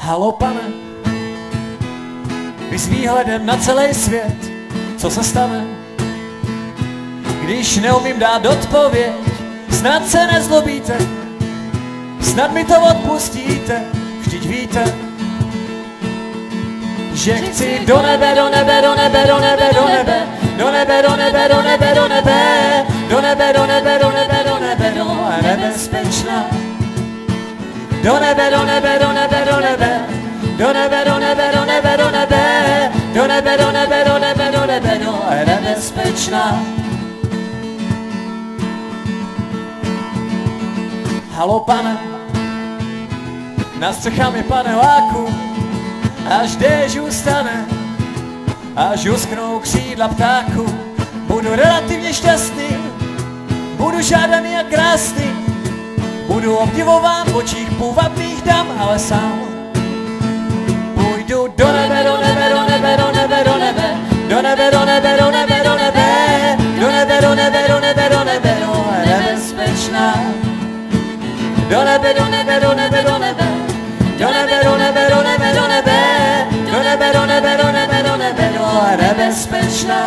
Halo pane, vy s výhledem na celý svět, co se stane, když neumím dát odpověď? Snad se nezlobíte, snad mi to odpustíte, vždyť víte, že chci do nebe, do nebe, do nebe, do nebe, do nebe, do nebe, do nebe, do nebe, do nebe, do nebe, do nebe, do nebe, do nebe, do nebezpečná. Do nebe, do nebe, do nebe, do nebe, do nebe, do nebe, do nebe, do nebe, do nebe, do nebe, do nebe, do nebe, do nebezpečná. Halo pane, nad střechami paneláku, až déšť ustane, až uschnou křídla ptáku, budu relativně šťastný, budu žádaný a krásný, budu obdivován v očích půvabných dam, ale sám půjdu do nebe, do nebe, do nebe, do nebe, do nebe, do nebe, do nebe, do nebe, do nebe, do nebe, do nebe, do nebe, do nebe, do nebezpečná. Do nebe, do nebe, do nebe, do nebe, do nebe, do nebe, do nebe, do nebe, do nebe, do nebe, do nebe, do nebe, do nebezpečná.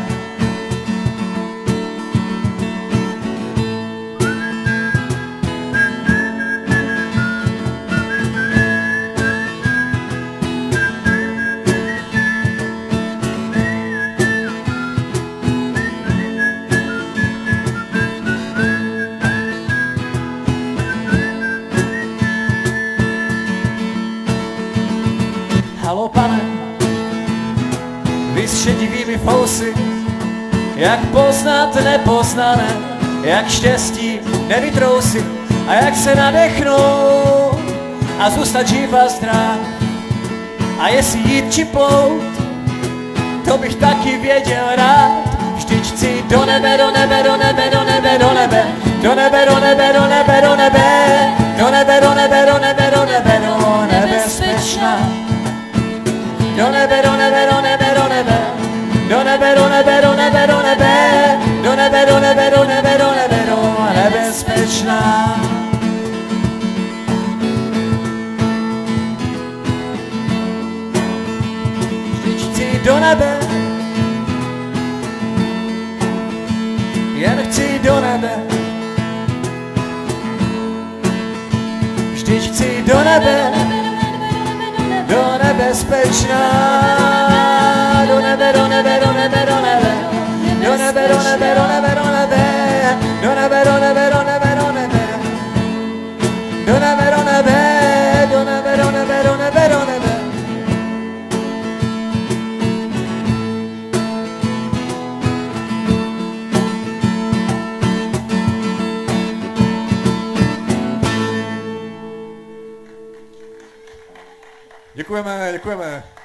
Halo pane, vy s šedivými fousy, jak poznat nepoznané, jak štěstí nevytrousit a jak se nadechnout a zůstat živ a zdrav. A jestli jít či plout, to bych taky věděl rád. Vždyť chci do nebe, do nebe, do nebe, do nebe, do nebe, do nebe, do nebe, do nebe, do nebe, do nebe, do nebe, do nebe, do nebe, do nebezpečná. Do nebe, do nebe, do nebe, do nebe, do nebe, do nebe, do nebe, do nebe, do nebe, do nebe, do nebe, do nebe, do nebezpečná. Vždyť chci do nebe, jen chci do nebe. Vždyť chci do nebe, do nebezpečná. Do nebe, do nebe, do nebe, do nebe, do nebe, do nebe, do nebe, do nebe, do nebe, do nebe, do nebe, do nebe, do nebe, do nebe, do nebe, do nebe, do nebe, do nebe. Děkujeme, děkujeme.